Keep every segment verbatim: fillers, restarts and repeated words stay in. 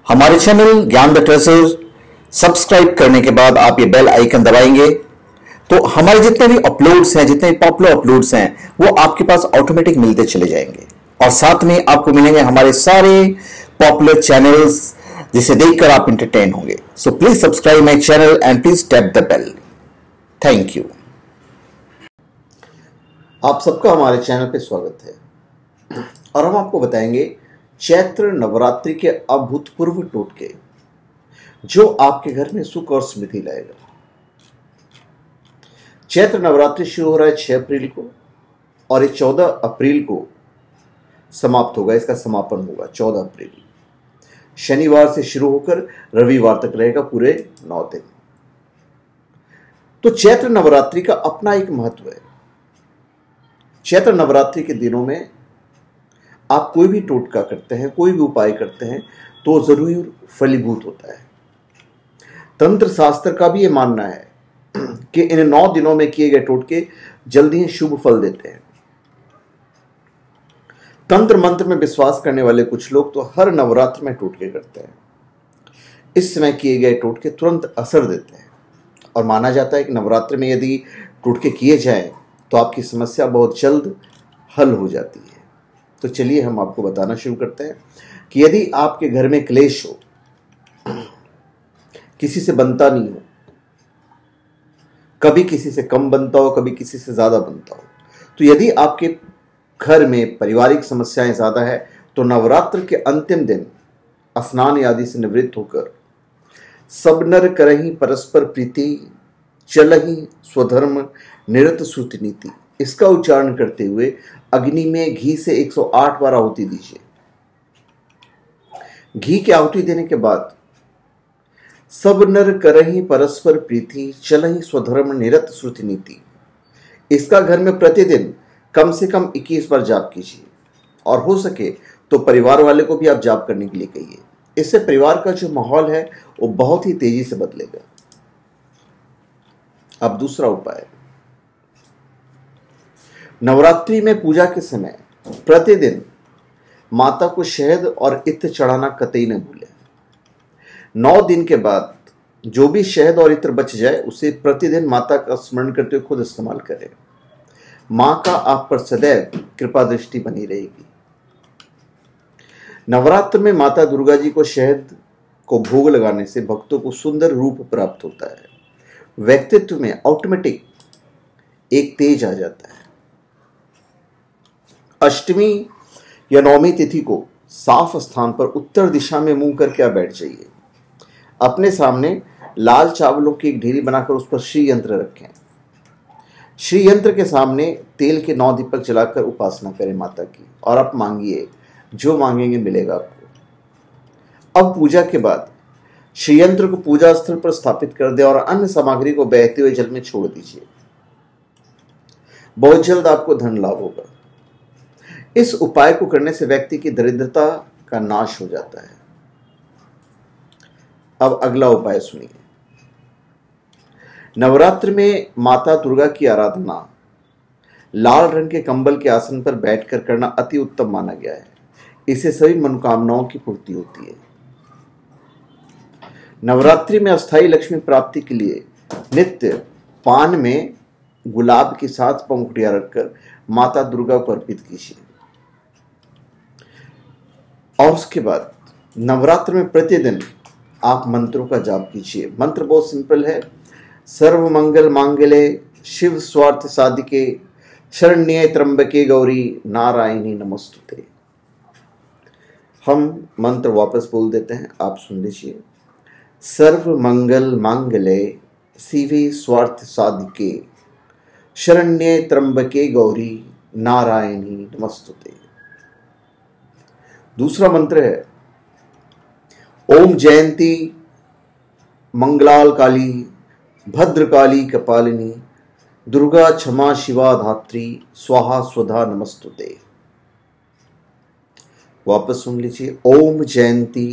हमारे चैनल ज्ञान the treasure subscribe करने के बाद आप ये बेल आइकन दबाएंगे तो हमारे जितने भी अपलोड्स हैं, जितने भी पॉपुलर अपलोड्स हैं, वो आपके पास ऑटोमेटिक मिलते चले जाएंगे। और साथ में आपको मिलेंगे हमारे सारे पॉपुलर चैनल्स जिसे देखकर आप एंटरटेन होंगे। So please subscribe my channel and please tap the bell. Thank you. आप सबका हमारे चैनल पे स्वागत है और हम आपको बताएंगे चैत्र नवरात्रि के अभूतपूर्व टोटके जो आपके घर में सुख और समृद्धि लाएगा। चैत्र नवरात्रि शुरू हो रहा है छह अप्रैल को और ये चौदह अप्रैल को समाप्त होगा। इसका समापन होगा चौदह अप्रैल, शनिवार से शुरू होकर रविवार तक रहेगा, पूरे नौ दिन। तो चैत्र नवरात्रि का अपना एक महत्व है। चैत्र नवरात्रि के दिनों में आप कोई भी टोटका करते हैं, कोई भी उपाय करते हैं तो जरूर फलीभूत होता है। तंत्र शास्त्र का भी ये मानना है कि इन नौ दिनों में किए गए टोटके जल्दी ही शुभ फल देते हैं। तंत्र मंत्र में विश्वास करने वाले कुछ लोग तो हर नवरात्र में टोटके करते हैं। इस समय किए गए टोटके तुरंत असर देते हैं और माना जाता है कि नवरात्र में यदि टोटके किए जाएं तो आपकी समस्या बहुत जल्द हल हो जाती है। तो चलिए हम आपको बताना शुरू करते हैं कि यदि आपके घर में क्लेश हो, किसी से बनता नहीं हो, कभी किसी से कम बनता हो, कभी किसी से ज्यादा बनता हो, तो यदि आपके घर में पारिवारिक समस्याएं ज्यादा है तो नवरात्र के अंतिम दिन स्नान आदि से निवृत्त होकर सब नर करहि परस्पर प्रीति चलहि स्वधर्म निरत श्रुति नीति, इसका उच्चारण करते हुए अग्नि में घी से एक सौ आठ बार आहुति दीजिए। घी की आहुति देने के बाद सब नर करहि परस्पर प्रीति चलहि स्वधर्म निरत श्रुति नीति, इसका घर में प्रतिदिन कम से कम इक्कीस बार जाप कीजिए और हो सके तो परिवार वाले को भी आप जाप करने के लिए कहिए। इससे परिवार का जो माहौल है वो बहुत ही तेजी से बदलेगा। अब दूसरा उपाय, नवरात्रि में पूजा के समय प्रतिदिन माता को शहद और इत्र चढ़ाना कतई न भूलें। नौ दिन के बाद जो भी शहद और इत्र बच जाए उसे प्रतिदिन माता का स्मरण करते हुए खुद इस्तेमाल करें। मां का आप पर सदैव कृपा दृष्टि बनी रहेगी। नवरात्र में माता दुर्गा जी को शहद को भोग लगाने से भक्तों को सुंदर रूप प्राप्त होता है। व्यक्तित्व में ऑटोमेटिक एक तेज आ जाता है। अष्टमी या नौमी तिथि को साफ स्थान पर उत्तर दिशा में मुंह करके आप बैठ जाइए। अपने सामने लाल चावलों की एक ढेरी बनाकर उस पर श्री यंत्र रखें। श्री यंत्र के सामने तेल के नौ दीपक जलाकर उपासना करें माता की और आप मांगिए, जो मांगेंगे मिलेगा आपको। अब पूजा के बाद श्री यंत्र को पूजा स्थल पर स्थापित कर दें और अन्य सामग्री को बहते हुए जल में छोड़ दीजिए। बहुत जल्द आपको धन लाभ होगा। इस उपाय को करने से व्यक्ति की दरिद्रता का नाश हो जाता है। अब अगला उपाय सुनिए। नवरात्र में माता दुर्गा की आराधना लाल रंग के कंबल के आसन पर बैठकर करना अति उत्तम माना गया है। इससे सभी मनोकामनाओं की पूर्ति होती है। नवरात्रि में अस्थायी लक्ष्मी प्राप्ति के लिए नित्य पान में गुलाब के साथ पंखुड़ियां रखकर माता दुर्गा को अर्पित कीजिए। और उसके बाद नवरात्र में प्रतिदिन आप मंत्रों का जाप कीजिए। मंत्र बहुत सिंपल है। सर्व मंगल मांगल्ये शिव स्वार्थ साधिके शरण्ये त्र्यंबके गौरी नारायणी नमस्तुते। हम मंत्र वापस बोल देते हैं, आप सुन लीजिए। सर्व मंगल मांगल्ये शिवे स्वार्थ साधिके शरण्ये त्र्यंबके गौरी नारायणी नमस्तुते। दूसरा मंत्र है ओम जयंती मंगलाल काली भद्रकाली कपालिनी दुर्गा क्षमा शिवा धात्री स्वाहा स्वधा नमस्तुते। वापस सुन लीजिए। ओम जयंती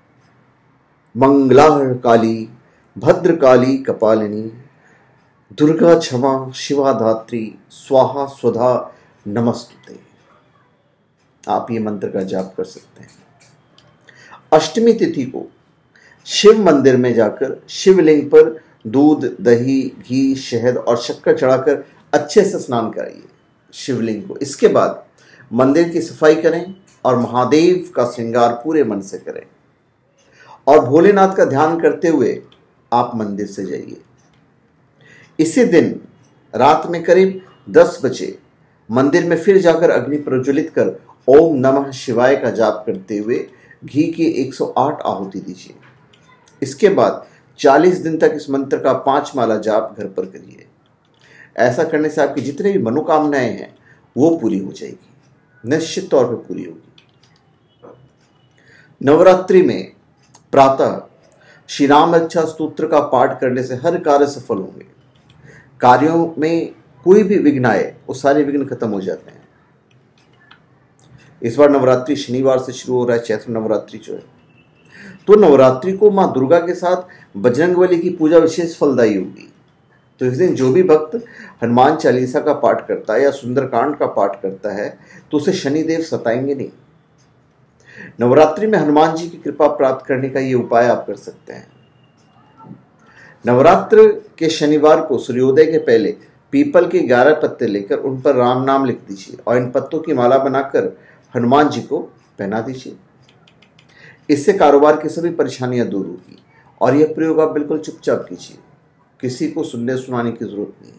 मंगलाल काली भद्रकाली कपालिनी दुर्गा क्षमा शिवा धात्री स्वाहा स्वधा नमस्तुते। आप ये मंत्र का जाप कर सकते हैं। अष्टमी तिथि को शिव मंदिर में जाकर शिवलिंग पर दूध, दही, घी, शहद और शक्कर चढ़ाकर अच्छे से स्नान कराइए शिवलिंग को। इसके बाद मंदिर की सफाई करें और महादेव का श्रृंगार पूरे मन से करें और भोलेनाथ का ध्यान करते हुए आप मंदिर से जाइए। इसी दिन रात में करीब दस बजे मंदिर में फिर जाकर अग्नि प्रज्वलित कर ओम नमः शिवाय का जाप करते हुए घी की एक सौ आठ आहुति दीजिए। इसके बाद चालीस दिन तक इस मंत्र का पांच माला जाप घर पर करिए। ऐसा करने से आपकी जितनी भी मनोकामनाएं हैं वो पूरी हो जाएगी, निश्चित तौर पर पूरी होगी। नवरात्रि में प्रातः श्री राम रक्षा स्तोत्र का पाठ करने से हर कार्य सफल होंगे। कार्यों में कोई भी विघ्न आए वो सारे विघ्न खत्म हो जाते हैं। इस बार नवरात्रि शनिवार से शुरू हो रहा है, चैत्र नवरात्रि जो है, तो नवरात्रि को मां दुर्गा के साथ बजरंगबली की पूजा विशेष फलदायी होगी। तो इस दिन जो भी भक्त हनुमान चालीसा का पाठ करता है या सुंदरकांड का पाठ करता है तो उसे शनिदेव सताएंगे नहीं। नवरात्रि में हनुमान जी की कृपा प्राप्त करने का ये उपाय आप कर सकते हैं। नवरात्र के शनिवार को सूर्योदय के पहले पीपल के ग्यारह पत्ते लेकर उन पर राम नाम लिख दीजिए और इन पत्तों की माला बनाकर हनुमान जी को पहना दीजिए। इससे कारोबार की सभी परेशानियां दूर होगी और यह प्रयोग आप बिल्कुल चुपचाप कीजिए, किसी को सुनने सुनाने की जरूरत नहीं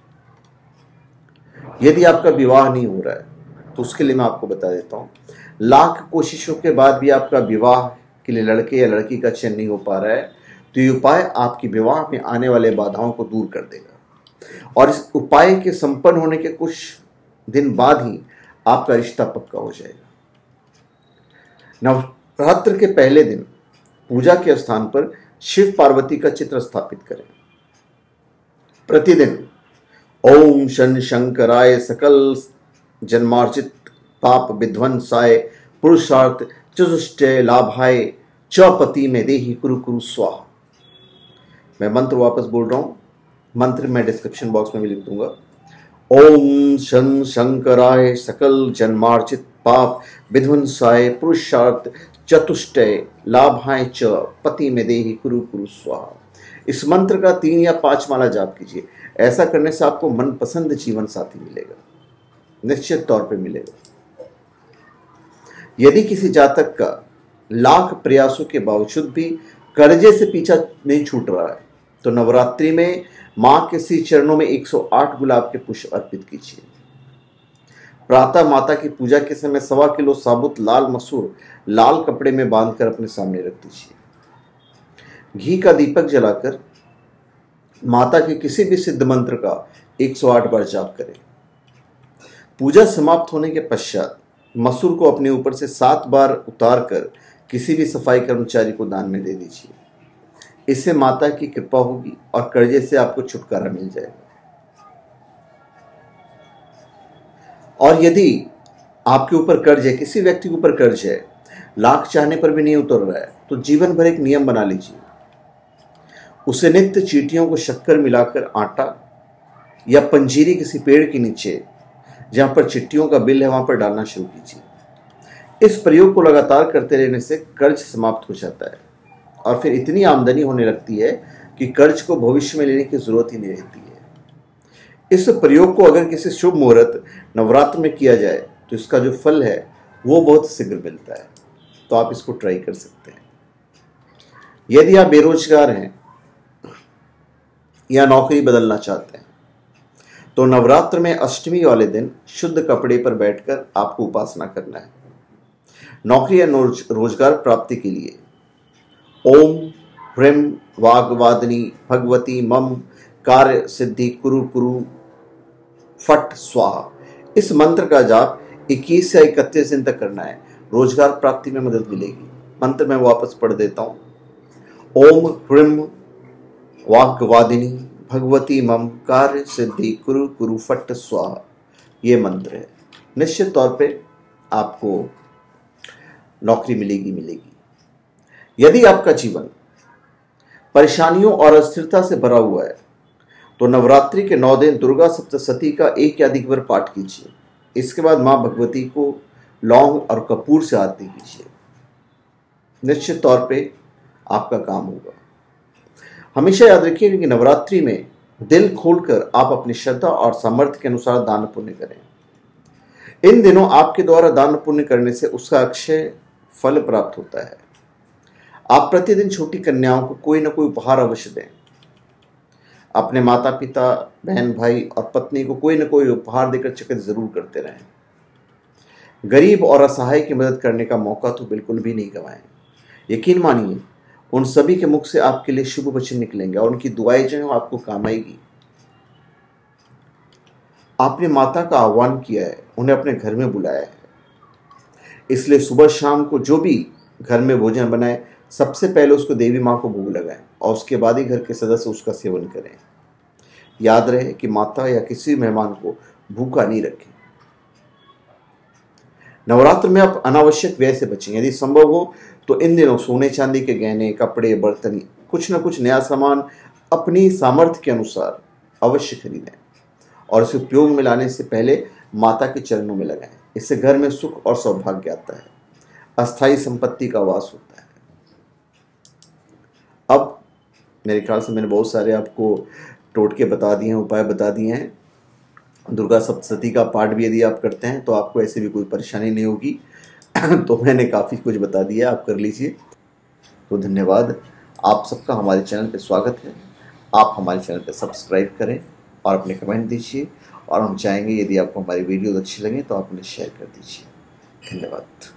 है। यदि आपका विवाह नहीं हो रहा है तो उसके लिए मैं आपको बता देता हूं, लाख कोशिशों के बाद भी आपका विवाह के लिए लड़के या लड़की का चयन नहीं हो पा रहा है तो ये उपाय आपकी विवाह में आने वाले बाधाओं को दूर कर देगा और इस उपाय के संपन्न होने के कुछ दिन बाद ही आपका रिश्ता पक्का हो जाएगा। नवरात्र के पहले दिन पूजा के स्थान पर शिव पार्वती का चित्र स्थापित करें। प्रतिदिन ओम शन शंकराय सकल जन्मार्जित पाप विध्वंसाय पुरुषार्थ चतुष्टय लाभाय चौपति में देहि कुरु कुरु स्वाहा। मैं मंत्र वापस बोल रहा हूं, मंत्र मैं डिस्क्रिप्शन बॉक्स में भी लिख दूंगा। ओम शन शंकराय सकल जन्मार्जित पाप विध्वंसाय पुरुषार्थ चतुष्टय लाभाय च पति में देहि कुरु कुरु स्वाहा। इस मंत्र का तीन या पांच माला जाप कीजिए। ऐसा करने से आपको मनपसंद जीवन साथी मिलेगा, निश्चित तौर पे मिलेगा। यदि किसी जातक का लाख प्रयासों के बावजूद भी कर्जे से पीछा नहीं छूट रहा है तो नवरात्रि में मां के श्री चरणों में एक सौ आठ गुलाब के पुष्प अर्पित कीजिए। प्रातः माता की पूजा के समय सवा किलो साबुत लाल मसूर लाल कपड़े में बांधकर अपने सामने रख दीजिए। घी का दीपक जलाकर माता के किसी भी सिद्ध मंत्र का एक सौ आठ बार जाप करें। पूजा समाप्त होने के पश्चात मसूर को अपने ऊपर से सात बार उतार कर किसी भी सफाई कर्मचारी को दान में दे दीजिए। इससे माता की कृपा होगी और कर्जे से आपको छुटकारा मिल जाएगा। और यदि आपके ऊपर कर्ज है, किसी व्यक्ति के ऊपर कर्ज है, लाख चाहने पर भी नहीं उतर रहा है, तो जीवन भर एक नियम बना लीजिए। उसे नित्य चींटियों को शक्कर मिलाकर आटा या पंजीरी किसी पेड़ के नीचे जहां पर चिट्टियों का बिल है वहां पर डालना शुरू कीजिए। इस प्रयोग को लगातार करते रहने से कर्ज समाप्त हो जाता है और फिर इतनी आमदनी होने लगती है कि कर्ज को भविष्य में लेने की जरूरत ही नहीं रहती है। इस प्रयोग को अगर किसी शुभ मुहूर्त नवरात्र में किया जाए तो इसका जो फल है वो बहुत शीघ्र मिलता है, तो आप इसको ट्राई कर सकते हैं। यदि आप बेरोजगार हैं या नौकरी बदलना चाहते हैं तो नवरात्र में अष्टमी वाले दिन शुद्ध कपड़े पर बैठकर आपको उपासना करना है। नौकरी या रोजगार प्राप्ति के लिए ओम ह्रीम वाग्वादिनी भगवती मम कार्य सिद्धि कुरु कुरु फट स्वाहा, इस मंत्र का जाप इक्कीस से इकतीस दिन तक करना है। रोजगार प्राप्ति में मदद मिलेगी। मंत्र मैं वापस पढ़ देता हूं। ओम ह्रीम वाग्वादिनी भगवती मम कार्य सिद्धि कुरु कुरु फट स्वाहा, ये मंत्र है। निश्चित तौर पे आपको नौकरी मिलेगी मिलेगी। यदि आपका जीवन परेशानियों और अस्थिरता से भरा हुआ है तो नवरात्रि के नौ दिन दुर्गा सप्तशती का एक या अधिक बार पाठ कीजिए। इसके बाद मां भगवती को लौंग और कपूर से आरती कीजिए। निश्चित तौर पे आपका काम होगा। हमेशा याद रखिए कि नवरात्रि में दिल खोलकर आप अपनी श्रद्धा और सामर्थ्य के अनुसार दान पुण्य करें। इन दिनों आपके द्वारा दान पुण्य करने से उसका अक्षय फल प्राप्त होता है। आप प्रतिदिन छोटी कन्याओं को कोई ना कोई उपहार अवश्य दें। अपने माता पिता, बहन भाई और पत्नी को कोई ना कोई उपहार देकर चकित जरूर करते रहें। गरीब और असहाय की मदद करने का मौका तो बिल्कुल भी नहीं गंवाएं। यकीन मानिए उन सभी के मुख से आपके लिए शुभ वचन निकलेंगे और उनकी दुआएं जो हैं आपको काम आएगी। आपने माता का आह्वान किया है, उन्हें अपने घर में बुलाया है, इसलिए सुबह शाम को जो भी घर में भोजन बनाए सबसे पहले उसको देवी माँ को भोग लगाएं और उसके बाद ही घर के सदस्य उसका सेवन करें। याद रहे कि माता या किसी मेहमान को भूखा नहीं रखें। नवरात्र में आप अनावश्यक व्यय से बचें। यदि संभव हो तो इन दिनों सोने चांदी के गहने, कपड़े, बर्तन, कुछ न कुछ नया सामान अपनी सामर्थ्य के अनुसार अवश्य खरीदें और इसे उपयोग में लाने से पहले माता के चरणों में लगाएं। इससे घर में सुख और सौभाग्य आता है, अस्थायी संपत्ति का वास होता है। अब मेरे ख्याल से मैंने बहुत सारे आपको टोटके बता दिए हैं, उपाय बता दिए हैं। दुर्गा सप्तशती का पाठ भी यदि आप करते हैं तो आपको ऐसे भी कोई परेशानी नहीं होगी। तो मैंने काफ़ी कुछ बता दिया, आप कर लीजिए। तो धन्यवाद, आप सबका हमारे चैनल पे स्वागत है। आप हमारे चैनल पे सब्सक्राइब करें और अपने कमेंट दीजिए, और हम चाहेंगे यदि आपको हमारी वीडियो अच्छी लगे तो आप उन्हें शेयर कर दीजिए। धन्यवाद।